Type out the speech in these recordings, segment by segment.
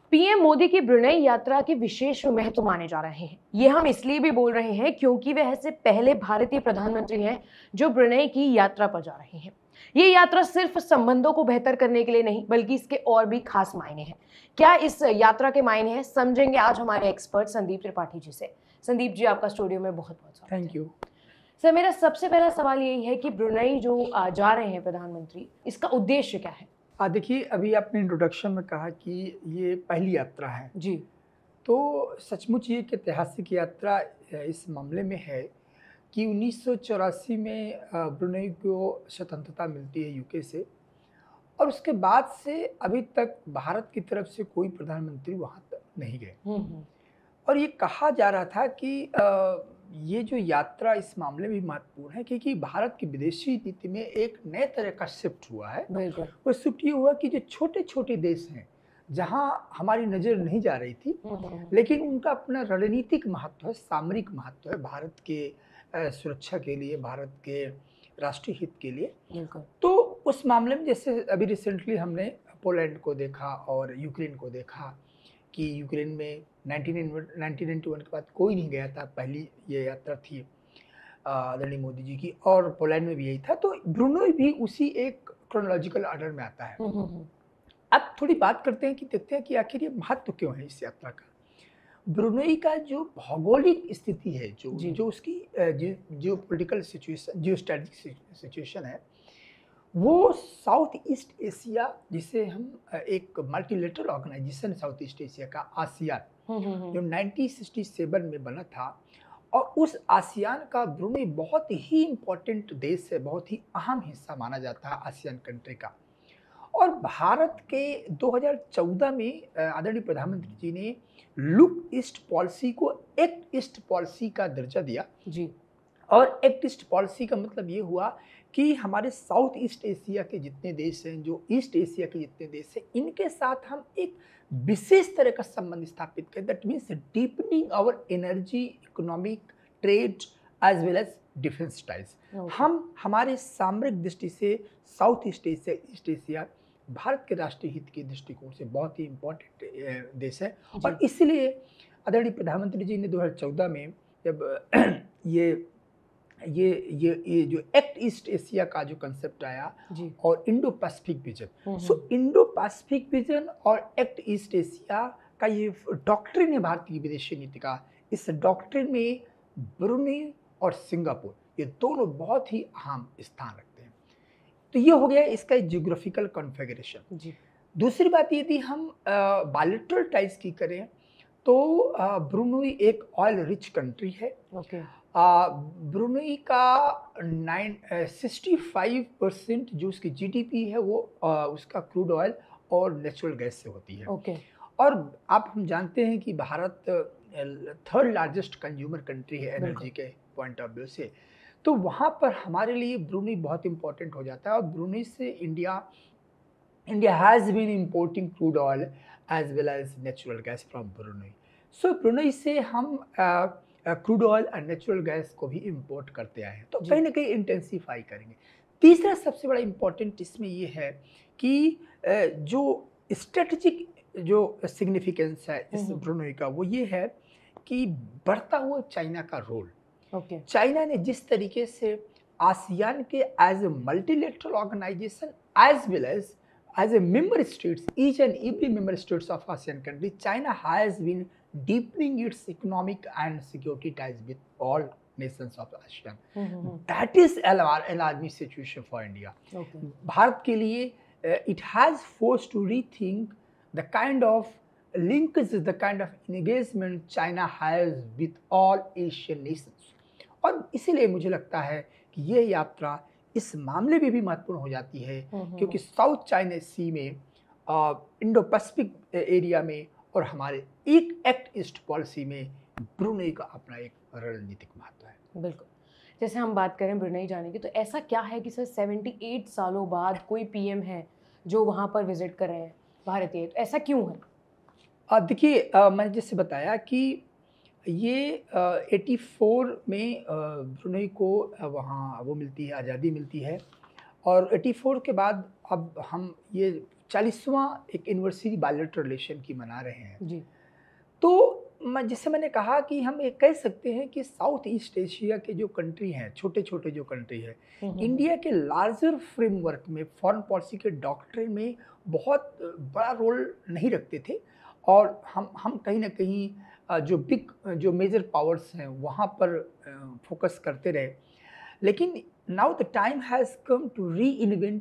PM Modi की Brunei यात्रा के विशेष महत्व माने जा रहे हैं। ये हम इसलिए भी बोल रहे हैं क्योंकि वह ऐसे पहले भारतीय प्रधानमंत्री हैं जो ब्रुनेई की यात्रा पर जा रहे हैं। ये यात्रा सिर्फ संबंधों को बेहतर करने के लिए नहीं, बल्कि इसके और भी खास मायने हैं। क्या इस यात्रा के मायने हैं, समझेंगे आज हमारे एक्सपर्ट संदीप त्रिपाठी जी से। संदीप जी, आपका स्टूडियो में बहुत बहुत स्वागत है। थैंक यू सर, मेरा सबसे पहला सवाल यही है कि ब्रुनेई जो जा रहे हैं प्रधानमंत्री, इसका उद्देश्य क्या है? देखिए, अभी आपने इंट्रोडक्शन में कहा कि ये पहली यात्रा है जी। तो सचमुच ये एक ऐतिहासिक यात्रा इस मामले में है कि 1984 में ब्रुनेई को स्वतंत्रता मिलती है यूके से, और उसके बाद से अभी तक भारत की तरफ से कोई प्रधानमंत्री वहाँ तक नहीं गए। और ये कहा जा रहा था कि ये जो यात्रा इस मामले में भी महत्वपूर्ण है क्योंकि भारत की विदेशी नीति में एक नए तरह का शिफ्ट हुआ है। वो शिफ्ट ये हुआ कि जो छोटे छोटे देश हैं जहाँ हमारी नज़र नहीं जा रही थी, लेकिन उनका अपना रणनीतिक महत्व है, सामरिक महत्व है भारत के सुरक्षा के लिए, भारत के राष्ट्रीय हित के लिए। तो उस मामले में जैसे अभी रिसेंटली हमने पोलैंड को देखा और यूक्रेन को देखा कि यूक्रेन में 1991 के बाद कोई नहीं गया था, पहली ये यात्रा थी आदरणीय मोदी जी की, और पोलैंड में भी यही था। तो ब्रुनेई भी उसी एक क्रोनोलॉजिकल ऑर्डर में आता है। अब थोड़ी बात करते हैं कि देखते हैं कि आखिर ये महत्व क्यों है इस यात्रा का। ब्रुनेई का जो भौगोलिक स्थिति है, जो उसकी जो political situation, geo strategic situation है, वो साउथ ईस्ट एशिया, जिसे हम एक multilateral organization south east Asia का आसियान जो 1967 में बना था, और उस आसियान का ब्रुनेई बहुत ही इम्पोर्टेंट देश है, बहुत ही अहम हिस्सा माना जाता है आसियान कंट्री का। और भारत के 2014 में आदरणीय प्रधानमंत्री जी ने लुक ईस्ट पॉलिसी को एक्ट ईस्ट पॉलिसी का दर्जा दिया जी। और एक्ट ईस्ट पॉलिसी का मतलब ये हुआ कि हमारे साउथ ईस्ट एशिया के जितने देश हैं, जो ईस्ट एशिया के जितने देश हैं, इनके साथ हम एक विशेष तरह का संबंध स्थापित करें। That means deepening our energy, economic, trade as well as defence ties. हम हमारे सामरिक दृष्टि से south east Asia, east Asia Bharat के राष्ट्रीय हित के दृष्टिकोण से बहुत ही इम्पोर्टेंट देश है। और इसलिए आदरणीय प्रधानमंत्री जी ने 2014 में जब ये जो एक्ट ईस्ट एशिया का जो कंसेप्ट आया और Indo Pacific vision, so Indo Pacific vision और एक्ट ईस्ट एशिया का ये डॉक्ट्रिन है भारतीय विदेशी नीति का। इस डॉक्ट्रिन में ब्रुनेई और सिंगापुर ये दोनों बहुत ही अहम स्थान रखते हैं। तो ये हो गया इसका जियोग्राफिकल कॉन्फ़िगरेशन। दूसरी बात यदि हम बायलैटरल टाइज की करें तो ब्रुनेई एक ऑयल रिच कंट्री है। ब्रुनेई का 65% जो उसकी जीडीपी है वो उसका क्रूड ऑयल और नेचुरल गैस से होती है। और आप हम जानते हैं कि Bharat third largest consumer country है एनर्जी के पॉइंट ऑफ व्यू से। तो वहाँ पर हमारे लिए ब्रुनेई बहुत इंपॉर्टेंट हो जाता है। और ब्रुनेई से India has been importing crude oil as well as natural gas from Brunei. So Brunei से हम क्रूड ऑयल और नेचुरल गैस को भी इंपोर्ट करते आए हैं, तो कहीं ना कहीं इंटेंसीफाई करेंगे। तीसरा सबसे बड़ा इम्पोर्टेंट इसमें ये है कि जो स्ट्रेटजिक जो सिग्निफिकेंस है इस ब्रुनेई का, वो ये है कि बढ़ता हुआ चाइना का रोल। चाइना ने जिस तरीके से आसियान के as a multilateral organization as well as a member states, each and every member states of ASEAN country, China has been deepening its economic and security ties with all nations of ASEAN. That is an alarming situation for India. Bharat के लिए it has forced to rethink the kind of linkages, the kind of engagement China has with all Asian nations. और इसीलिए मुझे लगता है कि ये यात्रा इस मामले में भी महत्वपूर्ण हो जाती है क्योंकि साउथ चाइना सी में, इंडो पैसिफिक एरिया में और हमारे एक एक्ट ईस्ट पॉलिसी में ब्रुनेई का अपना एक रणनीतिक महत्व है। बिल्कुल। जैसे हम बात करें ब्रुनेई जाने की, तो ऐसा क्या है कि सर 78 सालों बाद कोई पीएम है जो वहाँ पर विजिट कर रहे हैं भारतीय, तो ऐसा क्यों है? देखिए, मैंने जैसे बताया कि ये 84 में ब्रुनेई को वहाँ वो मिलती है, आज़ादी मिलती है। और 84 के बाद अब हम ये 40वां एक यूनिवर्सिटी बायलैटरल रिलेशन की मना रहे हैं। जी। तो जैसे मैंने कहा कि हम ये कह सकते हैं कि साउथ ईस्ट एशिया के जो कंट्री हैं, छोटे-छोटे जो कंट्री है, इंडिया के लार्जर फ्रेमवर्क में फॉरेन पॉलिसी के डॉक्ट्रिन में बहुत बड़ा रोल नहीं रखते थे और हम कहीं न कहीं जो मेजर पावर्स हैं वहाँ पर फोकस करते रहे। लेकिन now the time has come to reinvent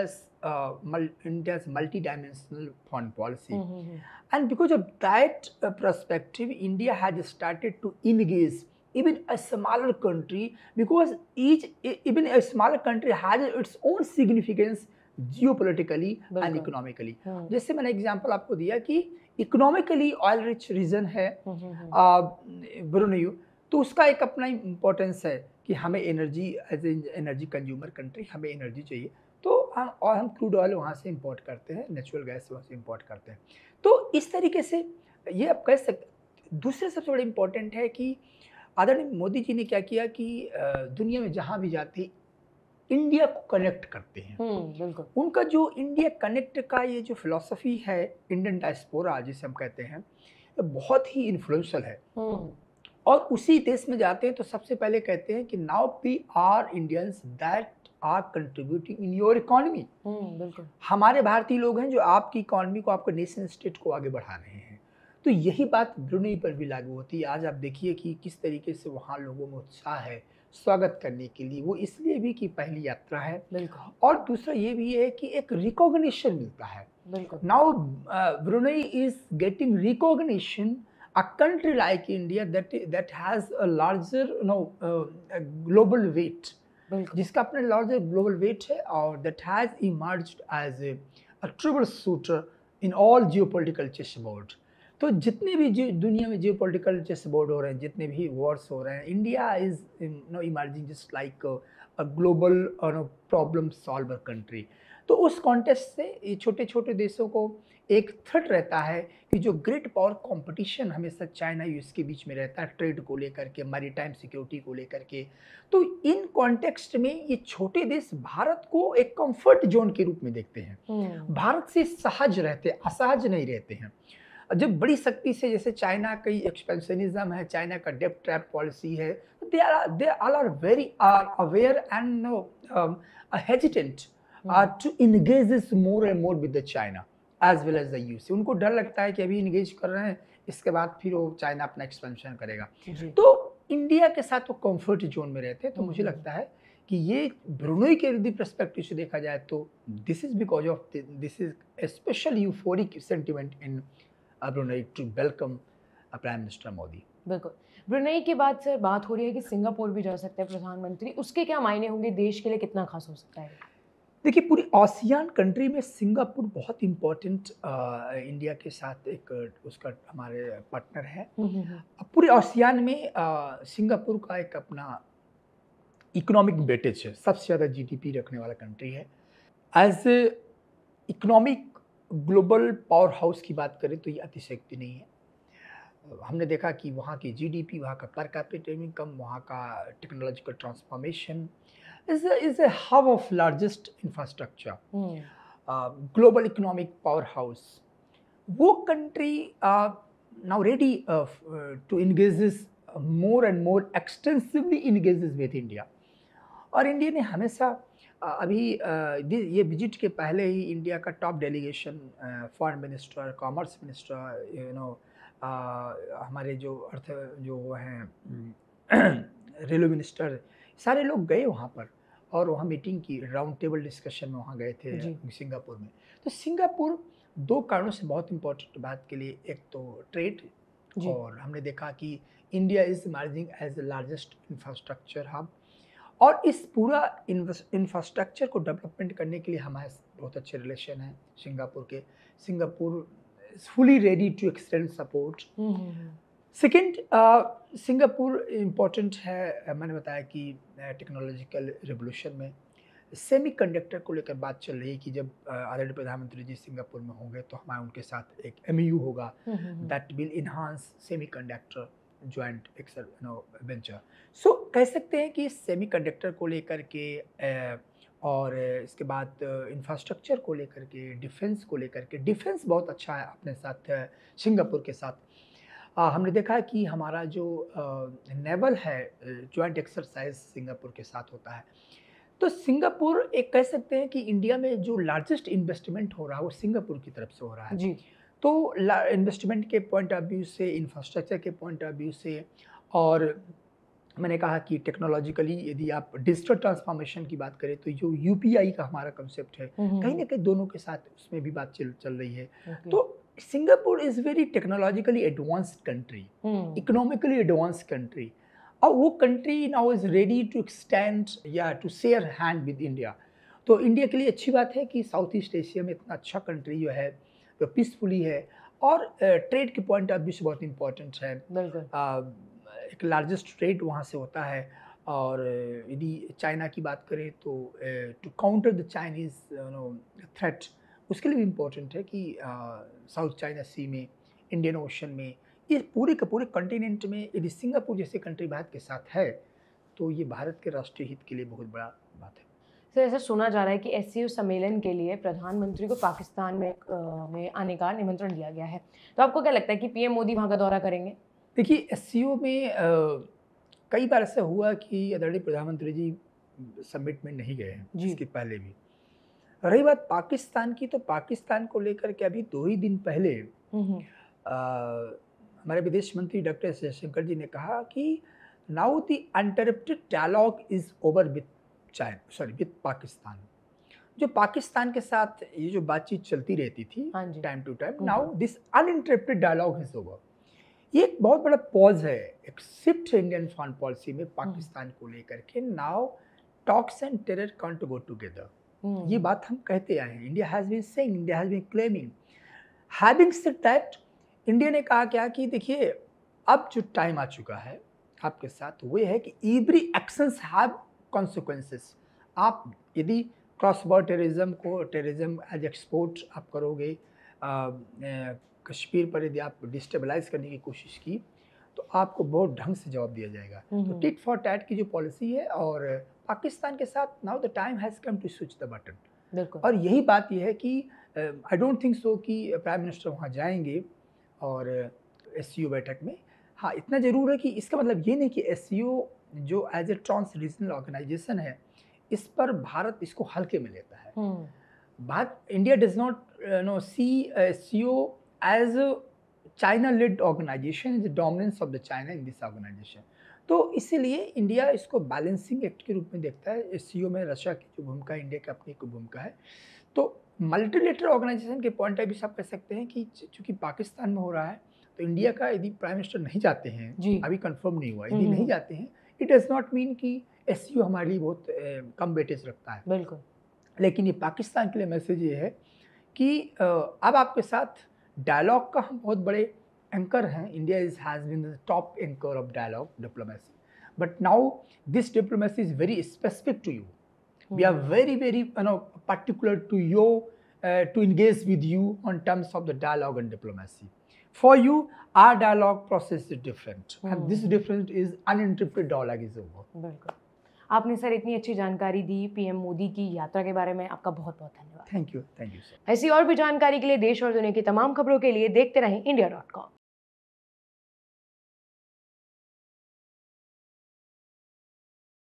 India's multi-dimensional foreign policy. And because of that perspective, India has started to engage even a smaller country, because even a smaller country has its own significance geopolitically and economically. जैसे मैंने example आपको दिया कि economically oil rich region है Brunei, तो उसका एक अपना इम्पोर्टेंस है कि हमें energy as energy consumer country हमें एनर्जी चाहिए, तो हम क्रूड ऑयल वहाँ से इंपोर्ट करते हैं, नेचुरल गैस वहाँ से इंपोर्ट करते हैं। तो इस तरीके से ये आप कह सकते। दूसरा सबसे बड़ा इम्पोर्टेंट है कि आदरणीय मोदी जी ने क्या किया कि दुनिया में जहाँ भी जाते इंडिया को कनेक्ट करते हैं। बिल्कुल। उनका जो इंडिया कनेक्ट का ये जो फिलॉसफी है, इंडियन डायस्पोरा जिसे हम कहते हैं, बहुत ही इन्फ्लुएंशियल है। और उसी देश में जाते हैं तो सबसे पहले कहते हैं कि now we are Indians that are contributing in your economy. बिल्कुल। हमारे भारतीय लोग हैं जो आपकी इकोनॉमी को, आपके नेशन स्टेट को आगे बढ़ा रहे हैं। तो यही बात ब्रुनेई पर भी लागू होती है। आज आप देखिए कि किस तरीके से वहाँ लोगों में उत्साह है स्वागत करने के लिए, वो इसलिए भी कि पहली यात्रा है। बिल्कुल। और दूसरा ये भी है कि एक रिकॉग्निशन मिलता है। बिल्कुल। Now Brunei is getting recognition, a country like India that has a larger global weight, जिसका अपना larger global weight है और that has emerged as a troubleshooter in all geopolitical chessboard. तो जितने भी दुनिया में geopolitical chessboard हो रहे हैं, जितने भी wars हो रहे हैं, India is emerging just like a global problem solver country. तो उस कॉन्टेक्स्ट से ये छोटे छोटे देशों को एक थ्रेट रहता है कि जो ग्रेट पावर कंपटीशन हमेशा चाइना यूएस के बीच में रहता है, ट्रेड को लेकर के, मैरीटाइम सिक्योरिटी को लेकर के, तो इन कॉन्टेक्स्ट में ये छोटे देश भारत को एक कंफर्ट जोन के रूप में देखते हैं। भारत से सहज रहते, असहज नहीं रहते हैं। जब बड़ी शक्ति से, जैसे चाइना का एक्सपेंशनिज्म है, चाइना का डेब्ट ट्रैप पॉलिसी है, they all are very aware and hesitant to engage this more and more with the China as well as the US. उनको डर लगता है कि अभी इंगेज कर रहे हैं, इसके बाद फिर वो चाइना अपना एक्सपेंशन करेगा। तो इंडिया के साथ वो कंफर्ट जोन में रहते हैं। तो मुझे लगता है कि ये ब्रुनेई के यदि पर्सपेक्टिव से देखा जाए तो this is because of this is a special euphoric sentiment in Brunei to welcome prime minister Modi. बिल्कुल। ब्रुनेई के बाद सर बात हो रही है कि सिंगापुर भी जा सकते हैं प्रधानमंत्री, उसके क्या मायने होंगे, देश के लिए कितना खास हो सकता है? देखिए, पूरी आसियान कंट्री में सिंगापुर बहुत इम्पोर्टेंट इंडिया के साथ एक उसका हमारे पार्टनर है। पूरे आसियान में सिंगापुर का एक अपना इकोनॉमिक वेटेज है, सबसे ज़्यादा जीडीपी रखने वाला कंट्री है। As a economic global powerhouse की बात करें तो ये अतिशयोक्ति नहीं है। हमने देखा कि वहाँ की जीडीपी, वहाँ का पर कैपिटा इनकम, वहाँ का technological transformation is a hub of largest infrastructure, global economic powerhouse. वो country now ready to engage this more and more extensively engages with India. और इंडिया ने हमेशा अभी ये विजिट के पहले ही इंडिया का top delegation, foreign minister, commerce minister, हमारे जो जो हैं रेलवे मिनिस्टर, सारे लोग गए वहाँ पर और वहाँ मीटिंग की, राउंड टेबल डिस्कशन में वहाँ गए थे सिंगापुर में। तो सिंगापुर दो कारणों से बहुत इम्पोर्टेंट बात के लिए, एक तो ट्रेड, और हमने देखा कि India is emerging as the largest infrastructure hub, और इस पूरा इंफ्रास्ट्रक्चर को डेवलपमेंट करने के लिए हमारे बहुत अच्छे रिलेशन हैं सिंगापुर के। Singapore is fully ready to extend support. Second, Singapore important है, मैंने बताया कि टेक्नोलॉजिकल रिवोल्यूशन में सेमीकंडक्टर को लेकर बात चल रही है कि जब आदरणीय प्रधानमंत्री जी सिंगापुर में होंगे तो हमारे उनके साथ एक MOU होगा that will enhance semiconductor joint venture. So कह सकते हैं कि सेमीकंडक्टर को लेकर के और इसके बाद इंफ्रास्ट्रक्चर को लेकर के, डिफेंस को लेकर के, डिफेंस बहुत अच्छा है अपने साथ सिंगापुर के साथ। हमने देखा है कि हमारा जो नेवल है जॉइंट एक्सरसाइज सिंगापुर के साथ होता है। तो सिंगापुर एक कह सकते हैं कि इंडिया में जो लार्जेस्ट इन्वेस्टमेंट हो रहा है वो सिंगापुर की तरफ से हो रहा है जी। तो इन्वेस्टमेंट के पॉइंट ऑफ व्यू से, इंफ्रास्ट्रक्चर के पॉइंट ऑफ व्यू से, और मैंने कहा कि टेक्नोलॉजिकली यदि आप डिजिटल ट्रांसफॉर्मेशन की बात करें तो जो यूपीआई का हमारा कंसेप्ट है कहीं ना कहीं दोनों के साथ उसमें भी बात चल रही है। तो Singapore is very technologically advanced country, economically advanced country, और वो country now is ready to extend या to share hand with India. तो इंडिया के लिए अच्छी बात है कि साउथ ईस्ट एशिया में इतना अच्छा कंट्री जो है जो पीसफुली है, और ट्रेड के पॉइंट ऑफ व्यू से बहुत इंपॉर्टेंट है। एक लार्जेस्ट ट्रेड वहाँ से होता है। और यदि चाइना की बात करें तो to counter the Chinese threat, उसके लिए भी इम्पोर्टेंट है कि साउथ चाइना सी में, इंडियन ओशन में, ये पूरे के पूरे कॉन्टिनेंट में यदि सिंगापुर जैसे कंट्री भारत के साथ है तो ये भारत के राष्ट्रीय हित के लिए बहुत बड़ा बात है। सर, ऐसा सुना जा रहा है कि एससीओ सम्मेलन के लिए प्रधानमंत्री को पाकिस्तान में आने का निमंत्रण दिया गया है, तो आपको क्या लगता है कि पीएम मोदी वहाँ का दौरा करेंगे? देखिए, एससीओ में कई बार ऐसा हुआ कि आदरणीय प्रधानमंत्री जी समिट में नहीं गए हैं, इसके पहले भी। रही बात पाकिस्तान की, तो पाकिस्तान को लेकर के अभी 2 ही दिन पहले हमारे विदेश मंत्री डॉक्टर एस जयशंकर जी ने कहा कि now the uninterrupted dialogue is over with Pakistan. जो पाकिस्तान के साथ ये जो बातचीत चलती रहती थी time to time, now this uninterrupted dialogue is over. ये एक बहुत बड़ा पॉज है, एक शिफ्ट है इंडियन फॉरेन पॉलिसी में पाकिस्तान को लेकर के। Now talks and terror can't go together, ये बात हम कहते आए हैं। India has been saying, India has been claiming. Having said that, India ने कहा क्या कि देखिए अब जो टाइम आ चुका है आपके साथ वो है कि एवरी एक्शंस हैव कॉन्सिक्वेंसेस। आप यदि cross border terrorism as export आप करोगे, कश्मीर पर यदि आप डिस्टेबलाइज करने की कोशिश की तो आपको बहुत ढंग से जवाब दिया जाएगा। तो टिट फॉर टैट की जो पॉलिसी है, और पाकिस्तान के साथ now the time has come to switch the button. और यही बात यह है कि आई डोंट थिंक सो कि प्राइम मिनिस्टर वहाँ जाएंगे और एससीओ बैठक में। हाँ, इतना ज़रूर है कि इसका मतलब ये नहीं कि एससीओ जो as a trans regional organisation है इस पर भारत इसको हल्के में लेता है। बात India does not see SCO as a China-led organization, is the dominance of the China in this organization। तो इसीलिए इंडिया इसको बैलेंसिंग एक्ट के रूप में देखता है। एससीओ में रशिया की जो भूमिका है, इंडिया की अपनी एक भूमिका है। तो मल्टीलेटरल ऑर्गेनाइजेशन के पॉइंट ऑफ व्यू से आप कह सकते हैं कि चूंकि पाकिस्तान में हो रहा है तो इंडिया का यदि प्राइम मिनिस्टर नहीं जाते हैं, अभी कंफर्म नहीं हुआ, यदि नहीं जाते हैं, इट डज नॉट मीन कि एससीओ हमारे लिए बहुत कम वेटेज रखता है। बिल्कुल। लेकिन ये पाकिस्तान के लिए मैसेज ये है कि अब आपके साथ डायलॉग का हम बहुत बड़े एंकर हैं। India has been the top anchor of dialogue diplomacy, but now this diplomacy is very specific to you. We are very particular to you to engage with you on terms of the dialogue and diplomacy. For you, our dialogue process is different, and this difference is uninterrupted dialogue is over. बिल्कुल। आपने sir इतनी अच्छी जानकारी दी PM Modi की यात्रा के बारे में, आपका बहुत बहुत धन्यवाद। Thank you sir. ऐसी और भी जानकारी के लिए देश और दुनिया की तमाम खबरों के लिए देखते रहें India.com।